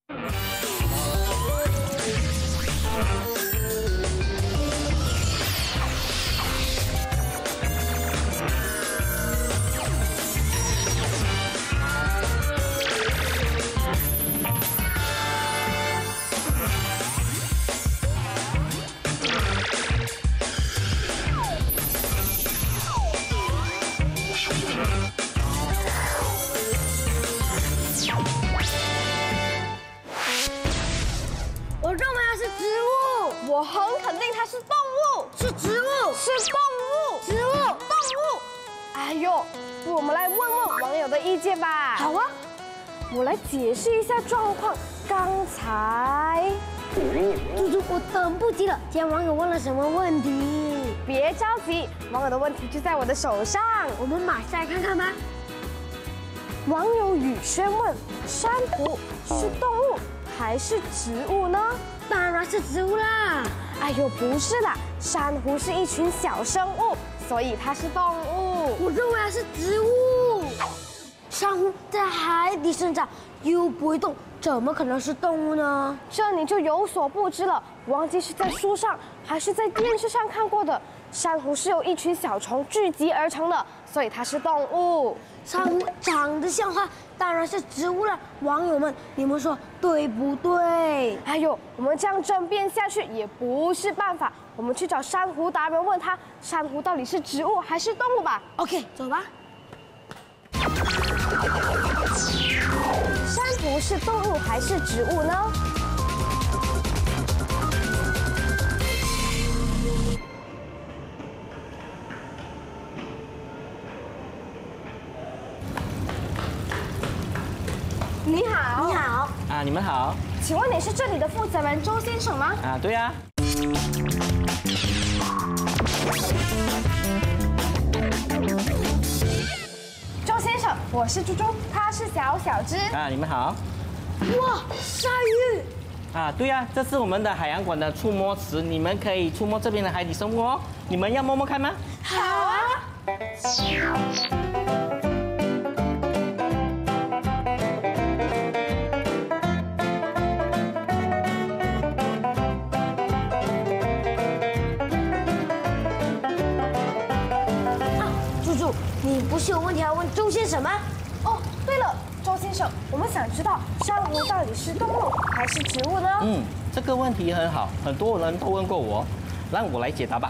我很肯定它是动物， 是植物， 是动物， 植物，动物。哎呦，不如我们来问问网友的意见吧。 好啊， 我来解释一下状况。刚才， 猪猪，我等不及了。今天网友问了什么问题？ 别着急，网友的问题就在我的手上， 我们马上来看看吧。 网友宇轩问：珊瑚是动物还是植物呢？ 当然是植物啦！ 哎呦，不是啦，珊瑚是一群小生物，所以它是动物。 我认为它是植物。珊瑚在海底生长，又不会动，怎么可能是动物呢？ 这你就有所不知了，忘记是在书上还是在电视上看过的。珊瑚是由一群小虫聚集而成的，所以它是动物。 珊瑚长得像花，当然是植物了。网友们，你们说对不对？ 哎呦，我们这样争辩下去也不是办法。我们去找珊瑚达人问他，珊瑚到底是植物还是动物吧。 OK， 走吧。 珊瑚是动物还是植物呢？你好， 你好啊，你们好。 请问你是这里的负责人周先生吗？ 啊，对呀。 周先生，我是猪猪，他是小只。 啊，你们好。 哇，鲨鱼！ 啊，对呀，这是我们的海洋馆的触摸池，你们可以触摸这边的海底生物哦。你们要摸摸看吗？ 好啊。 你不是有问题要问周先生吗？ 哦，对了，周先生，我们想知道珊瑚到底是动物还是植物呢？ 这个问题很好，很多人都问过我，让我来解答吧。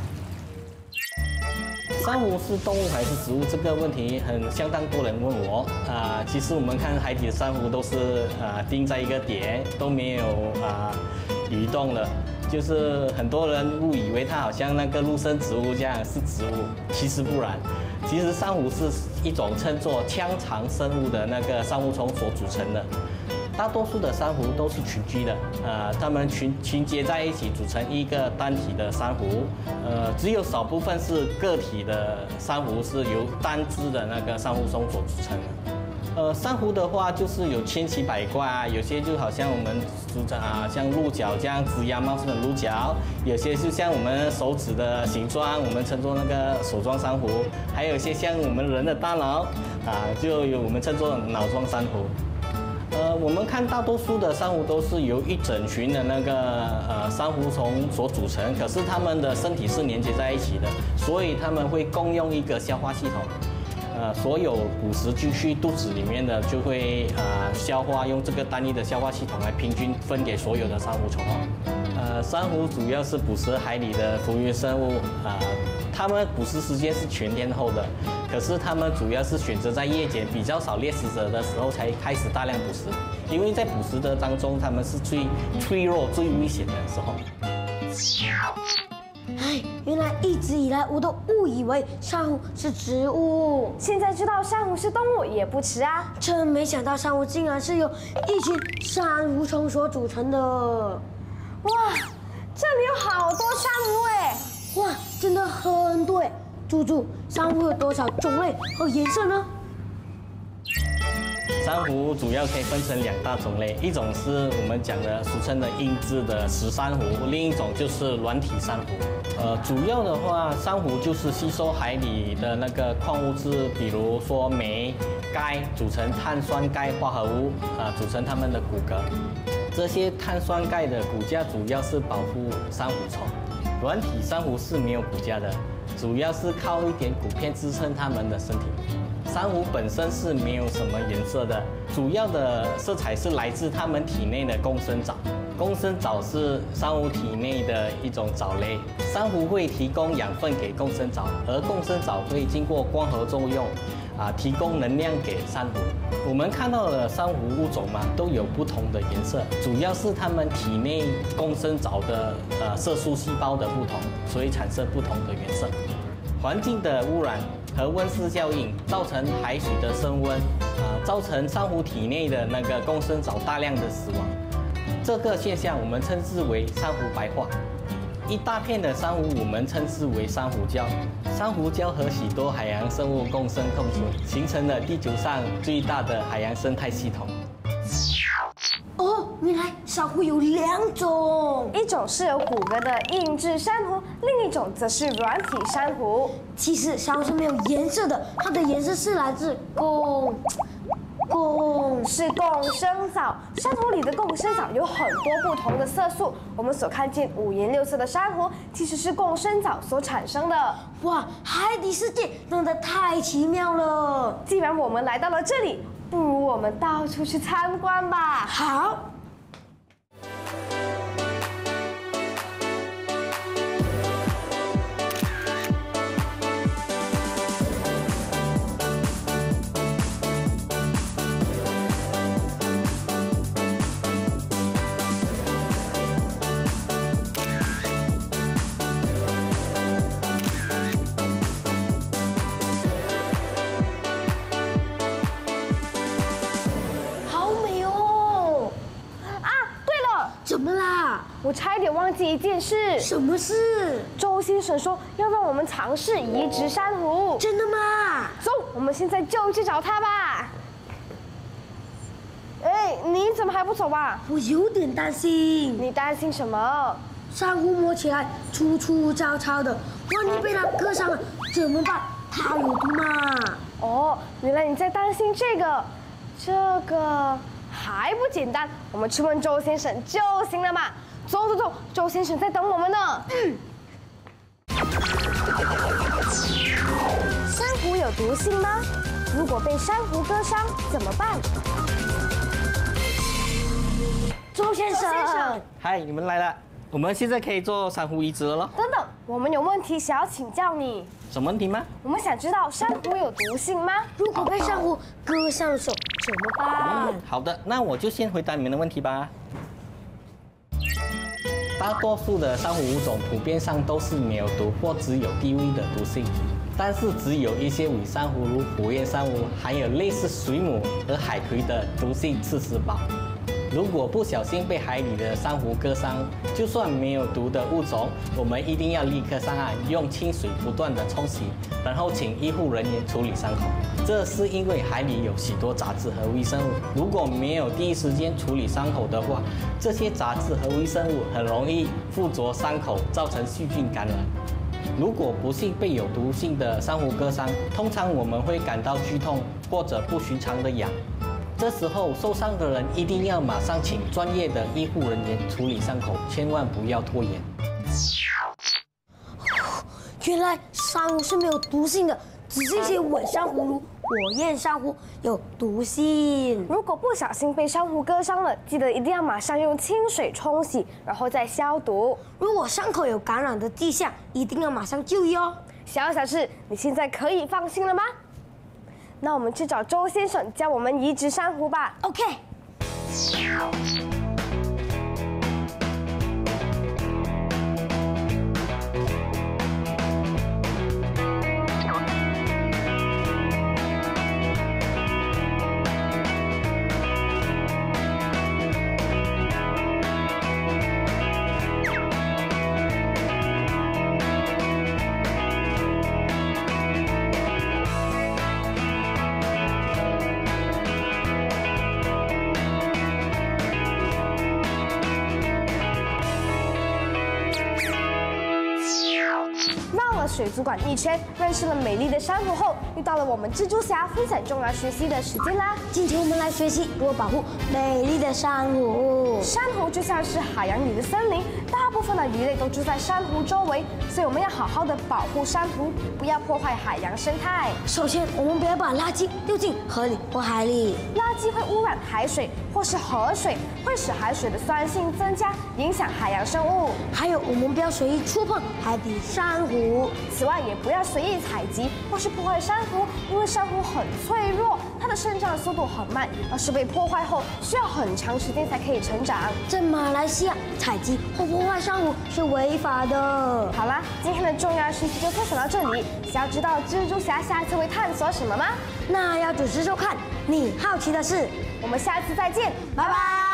珊瑚是动物还是植物这个问题相当多人问我其实我们看海底的珊瑚都是钉在一个点，都没有移动的。就是很多人误以为它好像那个陆生植物这样是植物，其实不然。其实珊瑚是一种称作腔肠生物的那个珊瑚虫所组成的。大多数的珊瑚都是群居的，它们群结在一起组成一个单体的珊瑚。只有少部分是个体的珊瑚是由单只的那个珊瑚虫所组成的。珊瑚的话就是有千奇百怪有些就好像我们像鹿角这样枝桠茂盛的鹿角，有些就像我们手指的形状，我们称作那个手状珊瑚，还有一些像我们人的大脑就有我们称作脑状珊瑚。我们看大多数的珊瑚都是由一整群的那个珊瑚虫所组成，可是它们的身体是连接在一起的，所以它们会共用一个消化系统。所有捕食进去肚子里面的就会消化，用这个单一的消化系统来平均分给所有的珊瑚虫珊瑚主要是捕食海里的浮游生物它们捕食时间是全天候的，可是它们主要是选择在夜间比较少猎食者的时候才开始大量捕食，因为在捕食的当中，它们是最脆弱、最危险的时候。 哎，原来一直以来我都误以为珊瑚是植物， 现在知道珊瑚是动物也不迟啊！ 真没想到珊瑚竟然是由一群珊瑚虫所组成的。 哇，这里有好多珊瑚哎！ 哇，真的很多哎！猪猪，珊瑚有多少种类和颜色呢？ 珊瑚主要可以分成2大种类，一种是我们讲的俗称的硬质的石珊瑚，另一种就是软体珊瑚。主要的话，珊瑚就是吸收海里的那个矿物质，比如说镁、钙，组成碳酸钙化合物，组成它们的骨骼。这些碳酸钙的骨架主要是保护珊瑚虫，软体珊瑚是没有骨架的，主要是靠一点骨片支撑它们的身体。珊瑚本身是没有什么颜色的，主要的色彩是来自它们体内的共生藻。共生藻是珊瑚体内的一种藻类，珊瑚会提供养分给共生藻，而共生藻会经过光合作用，提供能量给珊瑚。我们看到的珊瑚物种嘛，都有不同的颜色，主要是它们体内共生藻的色素细胞的不同，所以产生不同的颜色。环境的污染和温室效应造成海水的升温，造成珊瑚体内的那个共生藻大量的死亡。这个现象我们称之为珊瑚白化。一大片的珊瑚我们称之为珊瑚礁。珊瑚礁和许多海洋生物共生共存，形成了地球上最大的海洋生态系统。 哦，原来珊瑚有2种， 一种是有骨骼的硬质珊瑚，另一种则是软体珊瑚。 其实珊瑚是没有颜色的，它的颜色是来自共生藻。珊瑚里的共生藻有很多不同的色素，我们所看见5颜6色的珊瑚，其实是共生藻所产生的。 哇，海底世界真的太奇妙了！ 既然我们来到了这里，不如我们到处去参观吧。 好。怎么啦？ 我差一点忘记一件事。 什么事？ 周先生说要让我们尝试移植珊瑚。 真的吗？ 走，我们现在就去找他吧。哎，你怎么还不走啊？ 我有点担心。 你担心什么？ 珊瑚摸起来粗粗糙糙的，万一被它割伤了怎么办？它有毒吗？ 哦，原来你在担心这个。还不简单，我们去问周先生就行了嘛。走，周先生在等我们呢。珊瑚有毒性吗？如果被珊瑚割伤怎么办？ 周先生， 嗨，你们来了，我们现在可以做珊瑚移植了咯。 等等，我们有问题想要请教你。 什么问题吗？ 我们想知道珊瑚有毒性吗？ 如果被珊瑚割伤手怎么办？ 好的，那我就先回答你们的问题吧。大多数的珊瑚物种普遍上都是没有毒或只有低微的毒性，但是只有一些伪珊瑚，如火焰珊瑚，含有类似水母和海葵的毒性刺丝胞。如果不小心被海里的珊瑚割伤，就算没有毒的物种，我们一定要立刻上岸，用清水不断的冲洗，然后请医护人员处理伤口。这是因为海里有许多杂质和微生物，如果没有第一时间处理伤口的话，这些杂质和微生物很容易附着伤口，造成细菌感染。如果不幸被有毒性的珊瑚割伤，通常我们会感到剧痛或者不寻常的痒。这时候受伤的人一定要马上请专业的医护人员处理伤口，千万不要拖延。 原来珊瑚是没有毒性的，只是一些伪珊瑚如火焰珊瑚有毒性。 如果不小心被珊瑚割伤了，记得一定要马上用清水冲洗，然后再消毒。 如果伤口有感染的迹象，一定要马上就医哦。 小事，你现在可以放心了吗？那我们去找周先生教我们移植珊瑚吧。 OK。 水族馆一圈，认识了美丽的珊瑚后，又到了我们蜘蛛侠分享重要学习的时间啦。 今天我们来学习如何保护美丽的珊瑚。 珊瑚就像是海洋里的森林，大部分的鱼类都住在珊瑚周围，所以我们要好好的保护珊瑚，不要破坏海洋生态。 首先，我们不要把垃圾丢进河里或海里， 垃圾会污染海水或是河水，会使海水的酸性增加，影响海洋生物。 还有，我们不要随意触碰海底珊瑚。 此外，也不要随意采集或是破坏珊瑚，因为珊瑚很脆弱，它的生长速度很慢，要是被破坏后，需要很长时间才可以成长。 在马来西亚，采集或破坏珊瑚是违法的。 好啦，今天的重要讯息就分享到这里。想要知道蜘蛛侠下次会探索什么吗？ 那要准时收看《你好奇的事》， 我们下次再见， 拜拜。